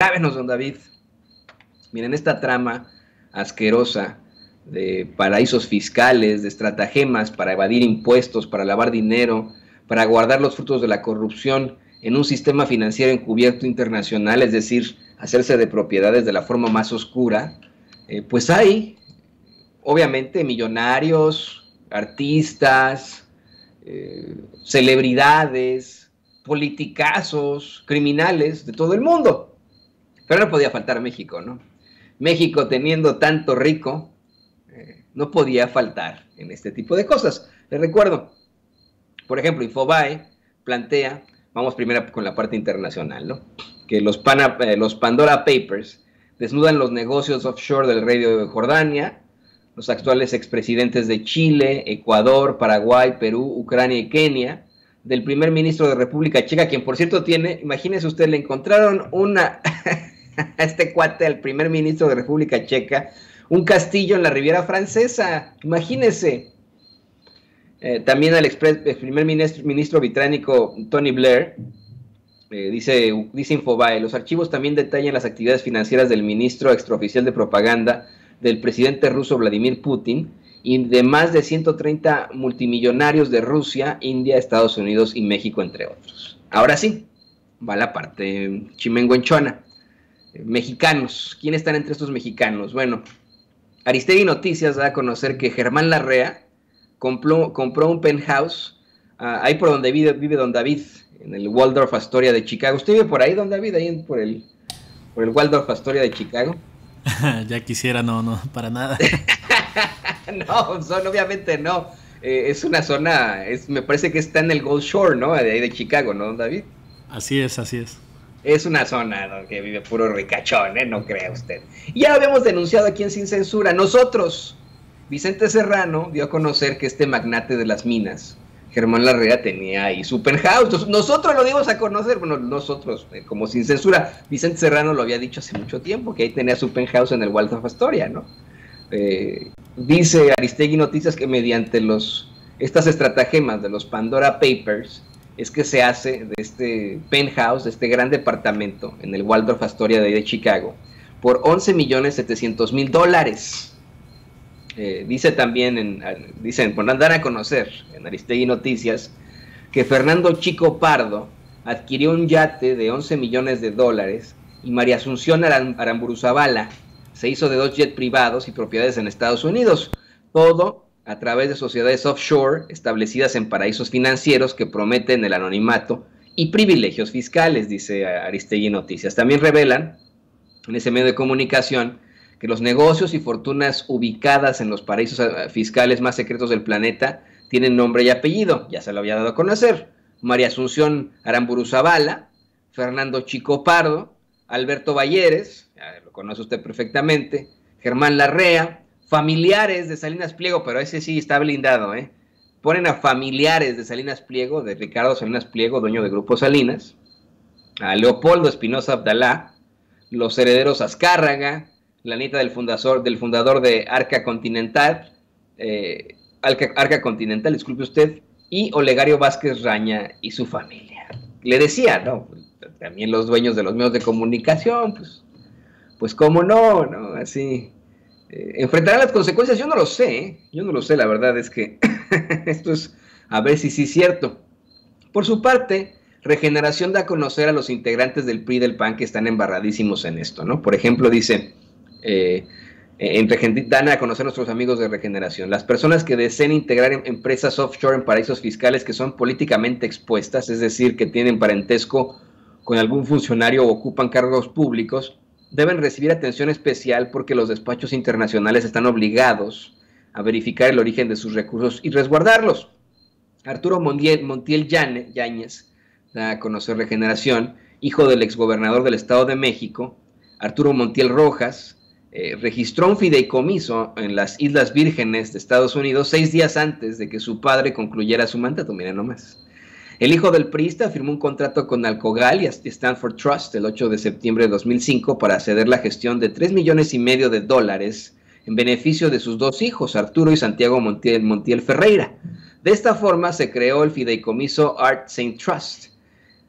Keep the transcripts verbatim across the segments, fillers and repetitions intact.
Acábenos, don David. Miren, esta trama asquerosa de paraísos fiscales, de estratagemas para evadir impuestos, para lavar dinero, para guardar los frutos de la corrupción en un sistema financiero encubierto internacional, es decir, hacerse de propiedades de la forma más oscura, eh, pues hay, obviamente, millonarios, artistas, eh, celebridades, politicazos, criminales de todo el mundo. Pero no podía faltar México, ¿no? México, teniendo tanto rico, eh, no podía faltar en este tipo de cosas. Les recuerdo, por ejemplo, Infobae plantea, vamos primero con la parte internacional, ¿no? Que los, Pana, eh, los Pandora Papers desnudan los negocios offshore del rey de Jordania, los actuales expresidentes de Chile, Ecuador, Paraguay, Perú, Ucrania y Kenia, del primer ministro de República Checa, quien por cierto tiene, imagínense usted, le encontraron una a este cuate, al primer ministro de República Checa, un castillo en la Riviera Francesa, imagínense. Eh, también al expres, el primer ministro, ministro británico Tony Blair, eh, dice, dice Infobae, los archivos también detallan las actividades financieras del ministro extraoficial de propaganda del presidente ruso Vladimir Putin y de más de ciento treinta multimillonarios de Rusia, India, Estados Unidos y México, entre otros. Ahora sí, va la parte chimenguenchona. Eh, mexicanos, ¿quiénes están entre estos mexicanos? Bueno, Aristegui Noticias da a conocer que Germán Larrea compró, compró un penthouse uh, ahí por donde vive, vive don David, en el Waldorf Astoria de Chicago. ¿Usted vive por ahí, don David, ahí en, por, el, por el Waldorf Astoria de Chicago? Ya quisiera, no, no, para nada. No, son, obviamente no. Eh, es una zona, es, me parece que está en el Gulf Shore, ¿no? De ahí de Chicago, ¿no, don David? Así es, así es. Es una zona donde vive puro ricachón, ¿eh? No crea usted. Ya habíamos denunciado aquí en Sin Censura. Nosotros, Vicente Serrano dio a conocer que este magnate de las minas, Germán Larrea, tenía ahí su penthouse. Nosotros lo dimos a conocer, bueno, nosotros, eh, como Sin Censura. Vicente Serrano lo había dicho hace mucho tiempo, que ahí tenía su penthouse en el Waldorf Astoria, ¿no? Eh, dice Aristegui Noticias que mediante los estas estratagemas de los Pandora Papers es que se hace de este penthouse, de este gran departamento en el Waldorf Astoria de, de Chicago, por once millones setecientos mil dólares. Eh, dice también, en, dicen, por dar a conocer en Aristegui Noticias, que Fernando Chico Pardo adquirió un yate de once millones de dólares y María Asunción Aram, Aramburuzabala se hizo de dos jets privados y propiedades en Estados Unidos. Todo a través de sociedades offshore establecidas en paraísos financieros que prometen el anonimato y privilegios fiscales, dice Aristegui Noticias. También revelan en ese medio de comunicación que los negocios y fortunas ubicadas en los paraísos fiscales más secretos del planeta tienen nombre y apellido, ya se lo había dado a conocer. María Asunción Aramburuzabala, Fernando Chico Pardo, Alberto Balleres, ya lo conoce usted perfectamente, Germán Larrea, familiares de Salinas Pliego, pero ese sí está blindado, ¿eh? Ponen a familiares de Salinas Pliego, de Ricardo Salinas Pliego, dueño de Grupo Salinas, a Leopoldo Espinosa Abdalá, los herederos Azcárraga, la nieta del fundador, del fundador de Arca Continental, eh, Arca, Arca Continental, disculpe usted, y Olegario Vázquez Raña y su familia. Le decía, ¿no? También los dueños de los medios de comunicación, pues, pues cómo no, ¿no? Así, eh, enfrentarán las consecuencias, yo no lo sé, ¿eh? Yo no lo sé, la verdad es que esto es, a ver si sí es cierto. Por su parte, Regeneración da a conocer a los integrantes del P R I y del P A N que están embarradísimos en esto, ¿no? Por ejemplo, dice, eh, en, dan a conocer a nuestros amigos de Regeneración, las personas que deseen integrar en, empresas offshore en paraísos fiscales que son políticamente expuestas, es decir, que tienen parentesco con algún funcionario o ocupan cargos públicos, deben recibir atención especial porque los despachos internacionales están obligados a verificar el origen de sus recursos y resguardarlos. Arturo Montiel, Montiel Yáñez da a conocer Regeneración, hijo del exgobernador del Estado de México, Arturo Montiel Rojas, eh, registró un fideicomiso en las Islas Vírgenes de Estados Unidos seis días antes de que su padre concluyera su mandato, miren nomás. El hijo del priista firmó un contrato con Alcogal y Stanford Trust el ocho de septiembre de dos mil cinco para ceder la gestión de tres millones y medio de dólares en beneficio de sus dos hijos, Arturo y Santiago Montiel, Montiel Ferreira. De esta forma se creó el fideicomiso Art Saint Trust.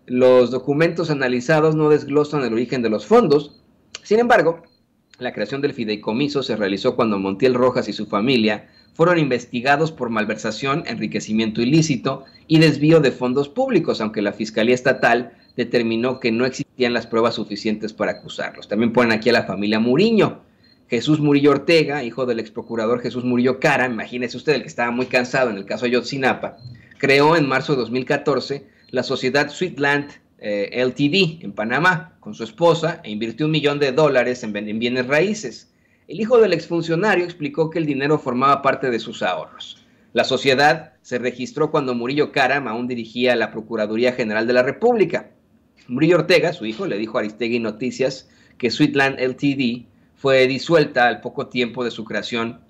Los documentos analizados no desglosan el origen de los fondos. Sin embargo, la creación del fideicomiso se realizó cuando Montiel Rojas y su familia fueron investigados por malversación, enriquecimiento ilícito y desvío de fondos públicos, aunque la Fiscalía Estatal determinó que no existían las pruebas suficientes para acusarlos. También ponen aquí a la familia Muriño. Jesús Murillo Ortega, hijo del exprocurador Jesús Murillo Cara, imagínese usted, el que estaba muy cansado en el caso Ayotzinapa, creó en marzo de dos mil catorce la sociedad Sweetland eh, L T D en Panamá con su esposa e invirtió un millón de dólares en, en bienes raíces. El hijo del exfuncionario explicó que el dinero formaba parte de sus ahorros. La sociedad se registró cuando Murillo Karam aún dirigía la Procuraduría General de la República. Murillo Ortega, su hijo, le dijo a Aristegui Noticias que Sweetland L T D fue disuelta al poco tiempo de su creación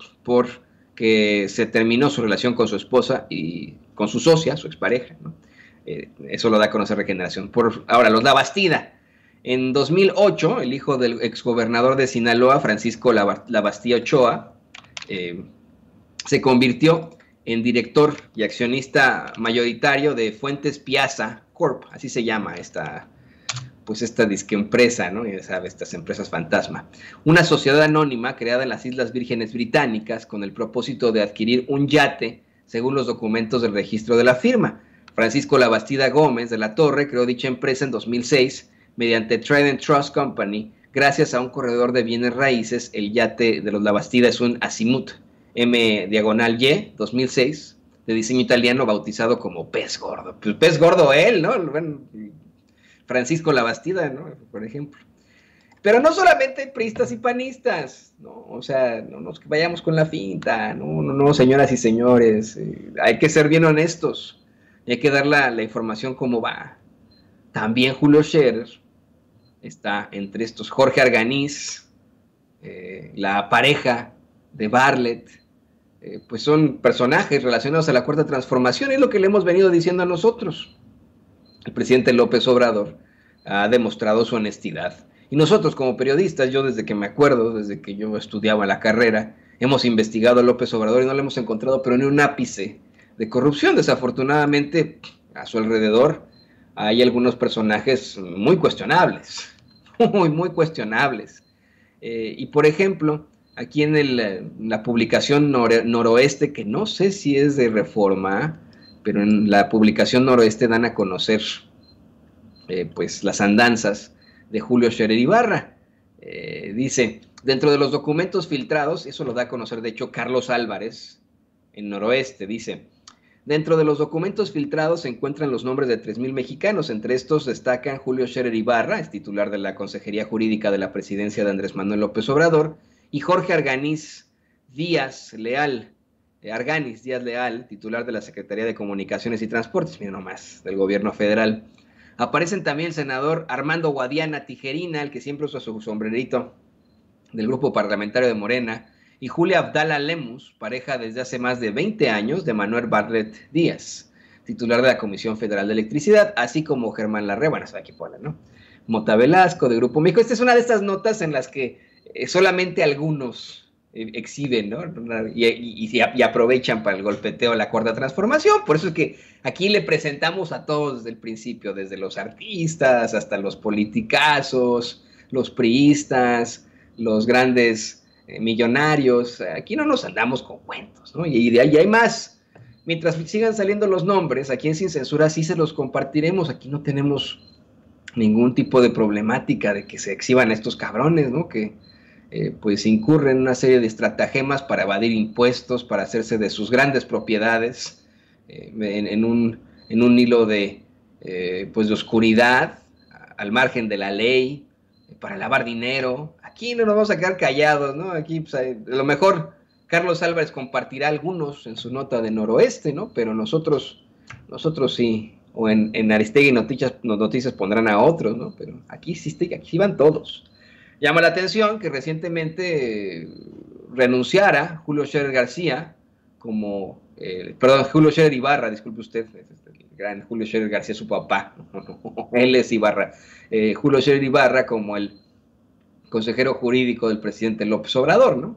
porque se terminó su relación con su esposa y con su socia, su expareja, ¿no? Eh, eso lo da a conocer Regeneración. Por, ahora, los Labastida. En dos mil ocho, el hijo del exgobernador de Sinaloa, Francisco Labastida Ochoa, eh, se convirtió en director y accionista mayoritario de Fuentes Piazza Corp, así se llama esta, pues esta disque empresa, ¿no? Ya sabe, estas empresas fantasma. Una sociedad anónima creada en las Islas Vírgenes Británicas con el propósito de adquirir un yate, según los documentos del registro de la firma. Francisco Labastida Gómez de la Torre creó dicha empresa en dos mil seis mediante Trident Trust Company. Gracias a un corredor de bienes raíces, el yate de los Labastida es un Azimut M diagonal Y dos mil seis de diseño italiano bautizado como Pez Gordo. Pues Pez Gordo él, ¿no? Bueno, Francisco Labastida, ¿no? Por ejemplo. Pero no solamente priistas y panistas, ¿no? O sea, no nos vayamos con la finta, no, no, no, señoras y señores, eh, hay que ser bien honestos, y hay que dar la, la información como va. También Julio Scherer está entre estos, Jorge Arganiz, eh, la pareja de Bartlett, eh, pues son personajes relacionados a la Cuarta Transformación, es lo que le hemos venido diciendo a nosotros. El presidente López Obrador ha demostrado su honestidad. Y nosotros como periodistas, yo desde que me acuerdo, desde que yo estudiaba la carrera, hemos investigado a López Obrador y no le hemos encontrado pero ni un ápice de corrupción. Desafortunadamente, a su alrededor hay algunos personajes muy cuestionables, muy, muy cuestionables. Eh, y por ejemplo, aquí en el, la publicación nor Noroeste, que no sé si es de Reforma, pero en la publicación Noroeste dan a conocer eh, pues las andanzas de Julio Scherer Ibarra. Eh, dice, dentro de los documentos filtrados, eso lo da a conocer de hecho Carlos Álvarez en Noroeste, dice, dentro de los documentos filtrados se encuentran los nombres de tres mil mexicanos, entre estos destacan Julio Scherer Ibarra, es titular de la Consejería Jurídica de la Presidencia de Andrés Manuel López Obrador, y Jorge Arganiz Díaz Leal, eh, Arganiz Díaz Leal, titular de la Secretaría de Comunicaciones y Transportes, mira nomás, del gobierno federal. Aparecen también el senador Armando Guadiana Tijerina, el que siempre usa su sombrerito del grupo parlamentario de Morena, y Julia Abdala Lemus, pareja desde hace más de veinte años de Manuel Bartlett Díaz, titular de la Comisión Federal de Electricidad, así como Germán Larrea, aquí pone, ¿no? Mota Velasco, de Grupo México. Esta es una de estas notas en las que eh, solamente algunos eh, exhiben, ¿no? Y, y, y aprovechan para el golpeteo de la Cuarta Transformación. Por eso es que aquí le presentamos a todos desde el principio, desde los artistas hasta los politicazos, los priistas, los grandes eh, millonarios. Aquí no nos andamos con cuentos, ¿no? Y, y de ahí hay más. Mientras sigan saliendo los nombres, aquí en Sin Censura sí se los compartiremos. Aquí no tenemos ningún tipo de problemática de que se exhiban estos cabrones, ¿no? Que eh, pues incurren en una serie de estratagemas para evadir impuestos, para hacerse de sus grandes propiedades, eh, en, en, un, en un hilo de, eh, pues de oscuridad, al margen de la ley, para lavar dinero. Aquí no nos vamos a quedar callados, ¿no? Aquí, pues, a lo mejor Carlos Álvarez compartirá algunos en su nota de Noroeste, ¿no? Pero nosotros, nosotros sí, o en, en Aristegui Noticias, Noticias pondrán a otros, ¿no? Pero aquí sí, aquí van todos. Llama la atención que recientemente eh, renunciara Julio Scherer García como, eh, perdón, Julio Scherer Ibarra, disculpe usted, el gran Julio Scherer García, su papá, él es Ibarra, eh, Julio Scherer Ibarra como el consejero jurídico del presidente López Obrador, ¿no?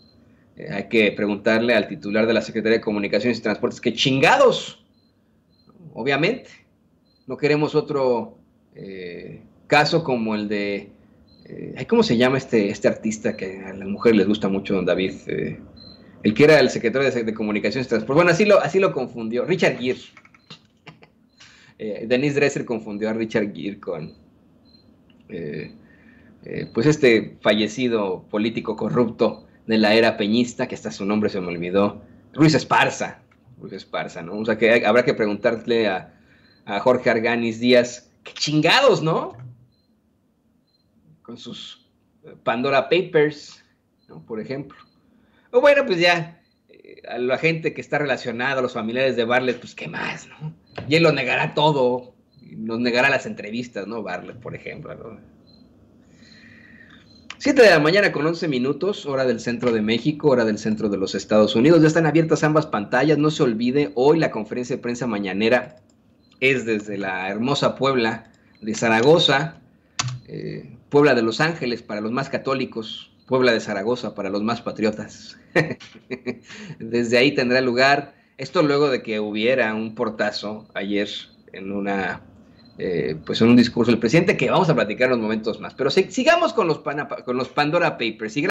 Eh, hay que preguntarle al titular de la Secretaría de Comunicaciones y Transportes que chingados, obviamente, No queremos otro eh, caso como el de... Eh, ¿cómo se llama este, este artista que a las mujeres les gusta mucho, don David? Eh, el que era el secretario de, de Comunicaciones y Transporte. Bueno, así lo, así lo confundió. Richard Gere. Eh, Denise Dresser confundió a Richard Gere con... Eh, eh, pues este fallecido político corrupto de la era peñista, que hasta su nombre se me olvidó. Ruiz Esparza. Ruiz Esparza, ¿no? O sea que hay, habrá que preguntarle a, a Jorge Arganis Díaz, qué chingados, ¿no? Con sus Pandora Papers, ¿no? Por ejemplo. O bueno, pues ya, eh, a la gente que está relacionada, a los familiares de Bartlett, pues qué más, ¿no? Y él lo negará todo, nos negará las entrevistas, ¿no? Bartlett, por ejemplo, ¿no? siete de la mañana con once minutos, hora del centro de México, hora del centro de los Estados Unidos. Ya están abiertas ambas pantallas, no se olvide, hoy la conferencia de prensa mañanera es desde la hermosa Puebla de Zaragoza, eh, Puebla de Los Ángeles para los más católicos, Puebla de Zaragoza para los más patriotas. Desde ahí tendrá lugar, esto luego de que hubiera un portazo ayer en una... Eh, pues en un discurso del presidente que vamos a platicar en unos momentos más. Pero si, sigamos con los, Pana, con los Pandora Papers.